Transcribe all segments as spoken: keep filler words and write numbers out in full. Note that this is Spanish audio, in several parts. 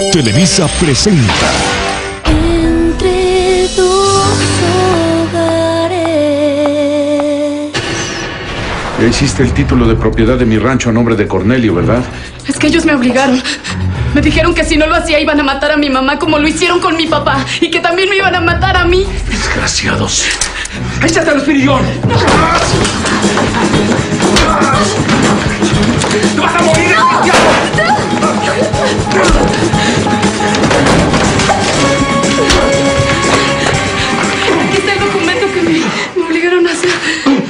Televisa presenta Entre dos hogares. Ya hiciste el título de propiedad de mi rancho a nombre de Cornelio, ¿verdad? Es que ellos me obligaron. Me dijeron que si no lo hacía iban a matar a mi mamá como lo hicieron con mi papá. Y que también me iban a matar a mí. Desgraciados. ¡Échate al espirillón! ¡No! ¡Te vas a morir, desgraciado! Aquí está el documento que me, me obligaron a hacer.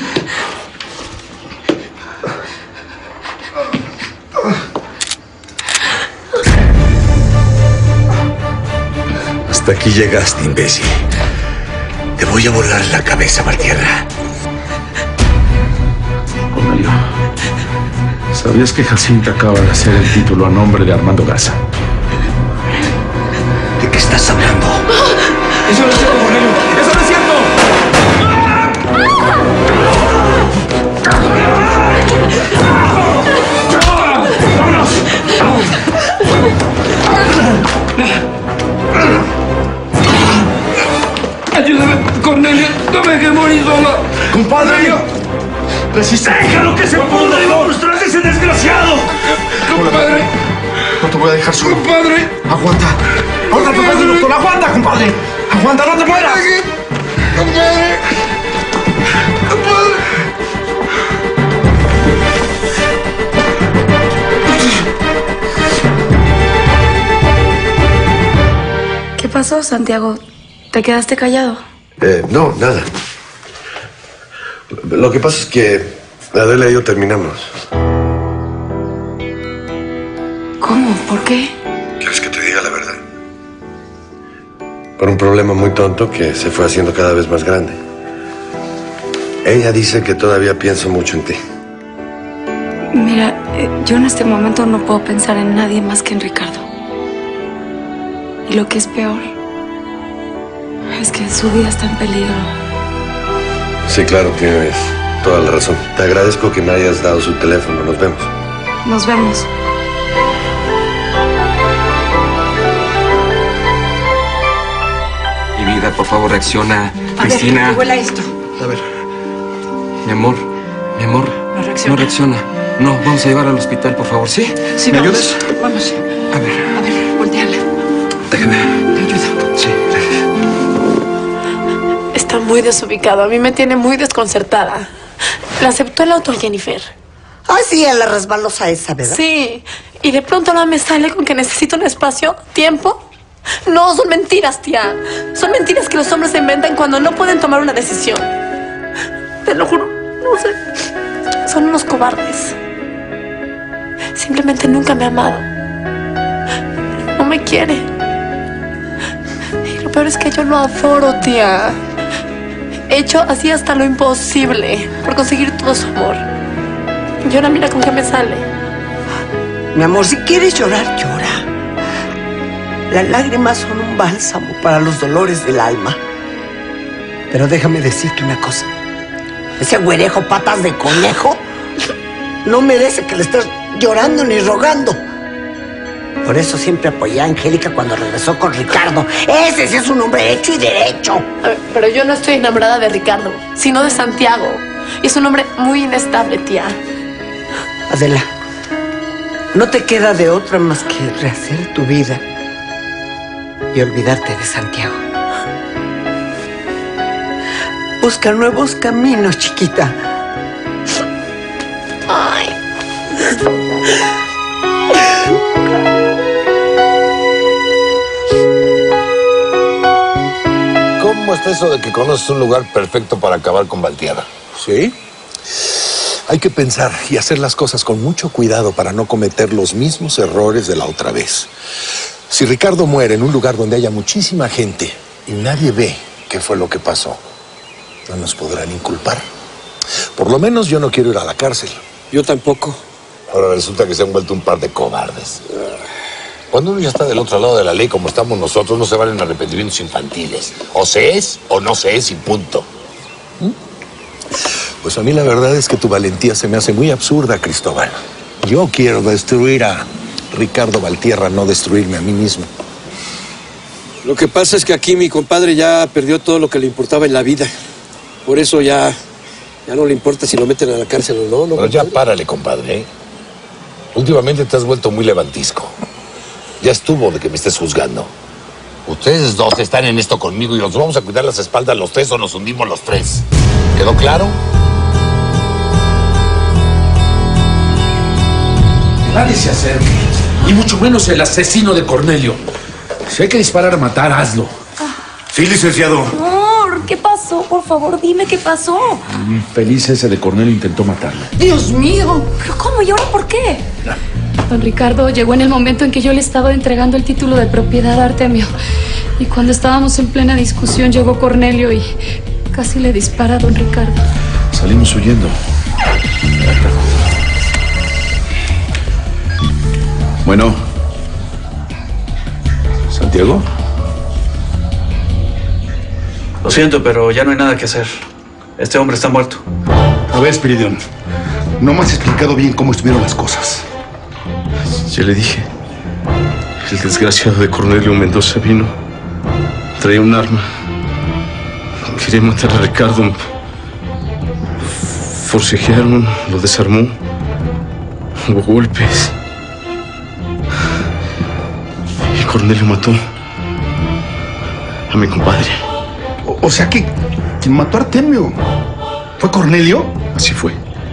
Hasta aquí llegaste, imbécil. Te voy a volar la cabeza, Valtierra. Cornelio, ¿sabías que Jacinta acaba de hacer el título a nombre de Armando Garza? ¿De qué estás hablando? ¡Eso no es cierto, Cornelio! ¡Eso no es cierto! ¡Vámonos! ¡Ayúdame, Cornelio! ¡No me dejes morir sola! ¡Compadre! ¡Resiste! ¡Déjalo que se pudra! ¡Le va a mostrar a ese desgraciado! ¡Compadre! No te voy a dejar solo. ¡Compadre! ¡Aguanta! ¡Aguanta, compadre, doctor! ¡Aguanta, compadre! ¡Aguanta, no te mueras! ¡Compadre! ¡Compadre! ¿Qué pasó, Santiago? ¿Te quedaste callado? Eh, no, nada. Lo que pasa es que Adela y yo terminamos. ¿Cómo? ¿Por qué? ¿Quieres que te diga la verdad? Por un problema muy tonto que se fue haciendo cada vez más grande. Ella dice que todavía pienso mucho en ti. Mira, eh, yo en este momento no puedo pensar en nadie más que en Ricardo. Y lo que es peor es que su vida está en peligro. Sí, claro, tienes toda la razón. Te agradezco que me hayas dado su teléfono. Nos vemos. Nos vemos. Mi vida, por favor, reacciona. A Cristina. ver, ¿qué huele esto? A ver. Mi amor, mi amor. No reacciona. No reacciona. No, vamos a llevar al hospital, por favor, ¿sí? Sí, ¿Me vamos. ayudas? Vamos. A ver, A ver, volteala. déjame. Te ayudo. Sí, gracias. Está muy desubicado. A mí me tiene muy desconcertada. Le aceptó el auto a Jennifer. Ah, sí, a la resbalosa esa, ¿verdad? Sí. Y de pronto ahora me sale con que necesito un espacio, tiempo. No, son mentiras, tía. Son mentiras que los hombres se inventan cuando no pueden tomar una decisión. Te lo juro. No sé. Son unos cobardes. Simplemente nunca me ha amado. No me quiere. Y lo peor es que yo lo adoro, tía. He hecho así hasta lo imposible por conseguir todo su amor. Y ahora mira con qué me sale. Mi amor, si quieres llorar, llora. Las lágrimas son un bálsamo para los dolores del alma. Pero déjame decirte una cosa. Ese güerejo patas de conejo no merece que le estés llorando ni rogando. Por eso siempre apoyé a Angélica cuando regresó con Ricardo. Ese sí es un hombre hecho y derecho. A ver, pero yo no estoy enamorada de Ricardo, sino de Santiago. Y es un hombre muy inestable, tía. Adela, no te queda de otra más que rehacer tu vida y olvidarte de Santiago. Busca nuevos caminos, chiquita. Ay. ¿Cómo está eso de que conoces un lugar perfecto para acabar con Valtierra? ¿Sí? Hay que pensar y hacer las cosas con mucho cuidado para no cometer los mismos errores de la otra vez. Si Ricardo muere en un lugar donde haya muchísima gente y nadie ve qué fue lo que pasó, no nos podrán inculpar. Por lo menos yo no quiero ir a la cárcel. Yo tampoco. Ahora resulta que se han vuelto un par de cobardes. Cuando uno ya está del otro lado de la ley, como estamos nosotros, no se valen arrepentimientos infantiles. O se es o no se es y punto. ¿Mm? Pues a mí la verdad es que tu valentía se me hace muy absurda, Cristóbal. Yo quiero destruir a Ricardo Valtierra, no destruirme a mí mismo. Lo que pasa es que aquí mi compadre ya perdió todo lo que le importaba en la vida. Por eso ya, ya no le importa si lo meten a la cárcel o no. ¿no Pero ya párale, compadre, ¿eh? Últimamente te has vuelto muy levantisco. Ya estuvo de que me estés juzgando. Ustedes dos están en esto conmigo y nos vamos a cuidar las espaldas los tres o nos hundimos los tres. ¿Quedó claro? Que nadie se acerque. Y mucho menos el asesino de Cornelio. Si hay que disparar a matar, hazlo. Sí, licenciado. Amor, ¿qué pasó? Por favor, dime qué pasó. Feliz ese de Cornelio intentó matarlo. Dios mío. ¿Pero cómo? ¿Y ahora por qué? Don Ricardo llegó en el momento en que yo le estaba entregando el título de propiedad a Artemio. Y cuando estábamos en plena discusión llegó Cornelio y casi le dispara a don Ricardo. Salimos huyendo. Bueno. ¿Santiago? Lo siento, pero ya no hay nada que hacer. Este hombre está muerto. A ver, Espiridión, no me has explicado bien cómo estuvieron las cosas. Ya le dije. El desgraciado de Cornelio Mendoza vino. Traía un arma. Quería matar a Ricardo. Forcejearon, lo desarmó. Hubo golpes. Y Cornelio mató a mi compadre. O, o sea que quien mató a Artemio fue Cornelio. Así fue.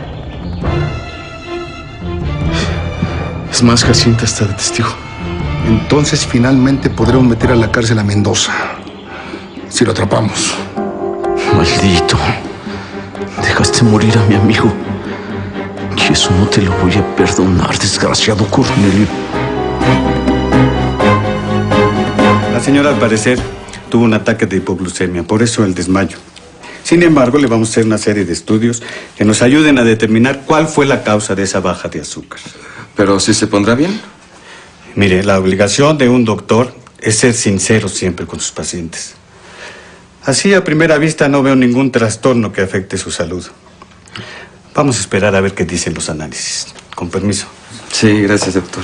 Es más, Jacinta está de testigo. Entonces finalmente podremos meter a la cárcel a Mendoza. Si lo atrapamos. Maldito. Dejaste morir a mi amigo. Y eso no te lo voy a perdonar, desgraciado Cornelio. La señora, al parecer, tuvo un ataque de hipoglucemia, por eso el desmayo. Sin embargo, le vamos a hacer una serie de estudios que nos ayuden a determinar cuál fue la causa de esa baja de azúcar. ¿Pero sí se pondrá bien? Mire, la obligación de un doctor es ser sincero siempre con sus pacientes. Así, a primera vista, no veo ningún trastorno que afecte su salud. Vamos a esperar a ver qué dicen los análisis. Con permiso. Sí, gracias, doctor.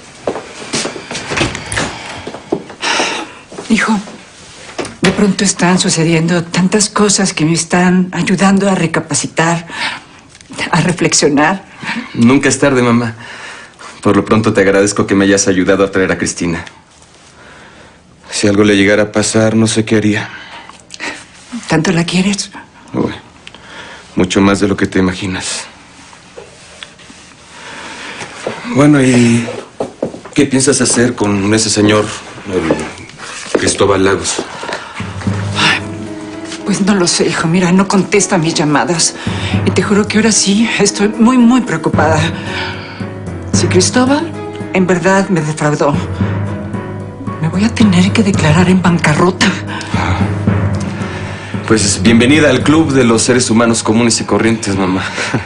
Hijo, de pronto están sucediendo tantas cosas que me están ayudando a recapacitar, a reflexionar. Nunca es tarde, mamá. Por lo pronto te agradezco que me hayas ayudado a traer a Cristina. Si algo le llegara a pasar, no sé qué haría. ¿Tanto la quieres? Uy, mucho más de lo que te imaginas. Bueno, ¿y qué piensas hacer con ese señor, el Cristóbal Lagos? Pues no lo sé, hijo. Mira, no contesta mis llamadas. Y te juro que ahora sí estoy muy, muy preocupada. Si Cristóbal en verdad me defraudó, me voy a tener que declarar en bancarrota. Pues bienvenida al club de los seres humanos comunes y corrientes, mamá.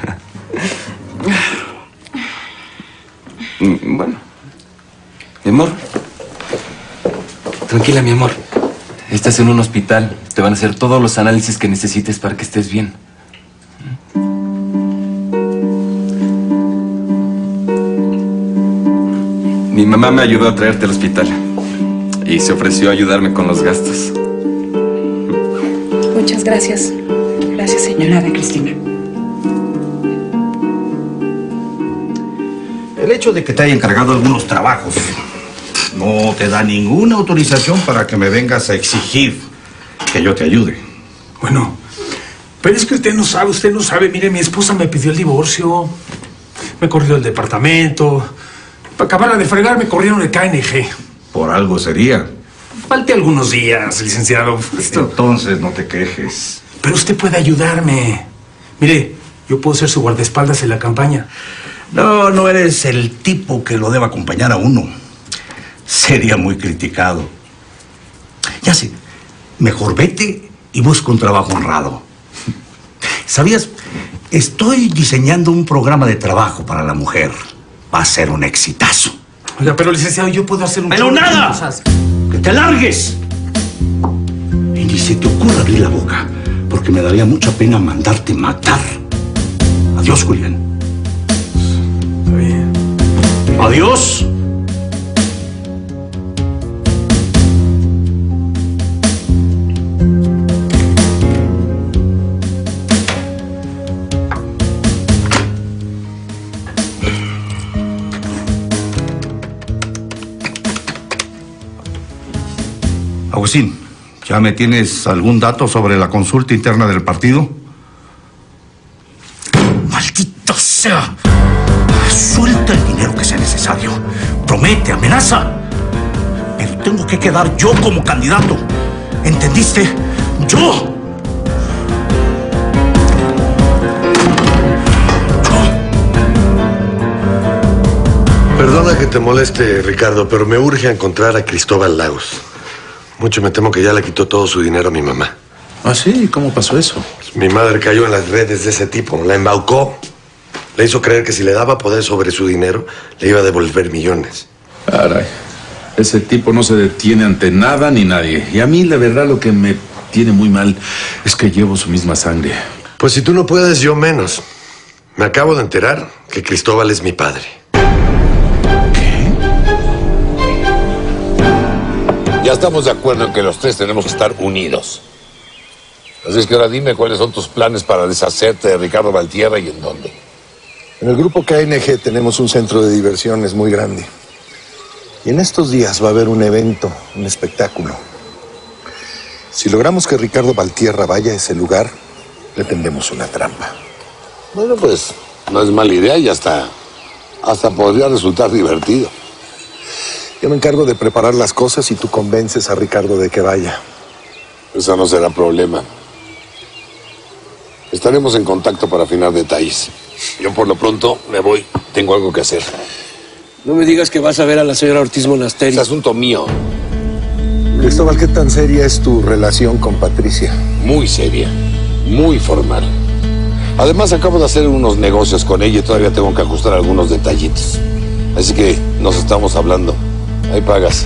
Bueno, mi amor. Tranquila, mi amor. Estás en un hospital. Te van a hacer todos los análisis que necesites para que estés bien. Mi mamá me ayudó a traerte al hospital. Y se ofreció a ayudarme con los gastos. Muchas gracias. Gracias, señora de Cristina. El hecho de que te haya encargado algunos trabajos no te da ninguna autorización para que me vengas a exigir que yo te ayude. Bueno, pero es que usted no sabe, usted no sabe. Mire, mi esposa me pidió el divorcio. Me corrió del departamento. Para acabar de fregar me corrieron el K N G. Por algo sería. Falté algunos días, licenciado. Esto... Entonces no te quejes. Pero usted puede ayudarme. Mire, yo puedo ser su guardaespaldas en la campaña. No, no eres el tipo que lo deba acompañar a uno. Sería muy criticado. Ya sé, mejor vete y busca un trabajo honrado. ¿Sabías? Estoy diseñando un programa de trabajo para la mujer. Va a ser un exitazo. Oiga, pero licenciado, yo puedo hacer un... ¡Pero nada! ¡Que te largues! Y ni se te ocurra abrir la boca, porque me daría mucha pena mandarte matar. Adiós, Julián. Está bien. Adiós. Agustín, ¿ya me tienes algún dato sobre la consulta interna del partido? ¡Maldita sea! Suelta el dinero que sea necesario. Promete, amenaza. Pero tengo que quedar yo como candidato. ¿Entendiste? ¡Yo! Perdona que te moleste, Ricardo, pero me urge encontrar a Cristóbal Lagos. Mucho me temo que ya le quitó todo su dinero a mi mamá. ¿Ah, sí? ¿Cómo pasó eso? Mi madre cayó en las redes de ese tipo, la embaucó. Le hizo creer que si le daba poder sobre su dinero, le iba a devolver millones. Caray, ese tipo no se detiene ante nada ni nadie. Y a mí, la verdad, lo que me tiene muy mal es que llevo su misma sangre. Pues si tú no puedes, yo menos. Me acabo de enterar que Cristóbal es mi padre. Ya estamos de acuerdo en que los tres tenemos que estar unidos. Así es que ahora dime cuáles son tus planes para deshacerte de Ricardo Valtierra y en dónde. En el grupo K N G tenemos un centro de diversiones muy grande. Y en estos días va a haber un evento, un espectáculo. Si logramos que Ricardo Valtierra vaya a ese lugar, le tendemos una trampa. Bueno, pues no es mala idea y hasta, hasta podría resultar divertido. Yo me encargo de preparar las cosas y tú convences a Ricardo de que vaya. Eso no será problema. Estaremos en contacto para afinar detalles. Yo por lo pronto me voy. Tengo algo que hacer. No me digas que vas a ver a la señora Ortiz Monasteri. Es asunto mío. Cristóbal, ¿qué tan seria es tu relación con Patricia? Muy seria. Muy formal. Además, acabo de hacer unos negocios con ella y todavía tengo que ajustar algunos detallitos. Así que nos estamos hablando. Ahí pagas.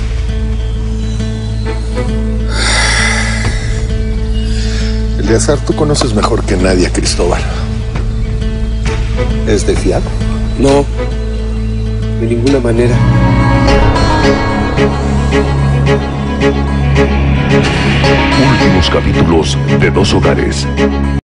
Eleazar, tú conoces mejor que nadie a Cristóbal. ¿Es de fiar? No, de ninguna manera. Últimos capítulos de Dos Hogares.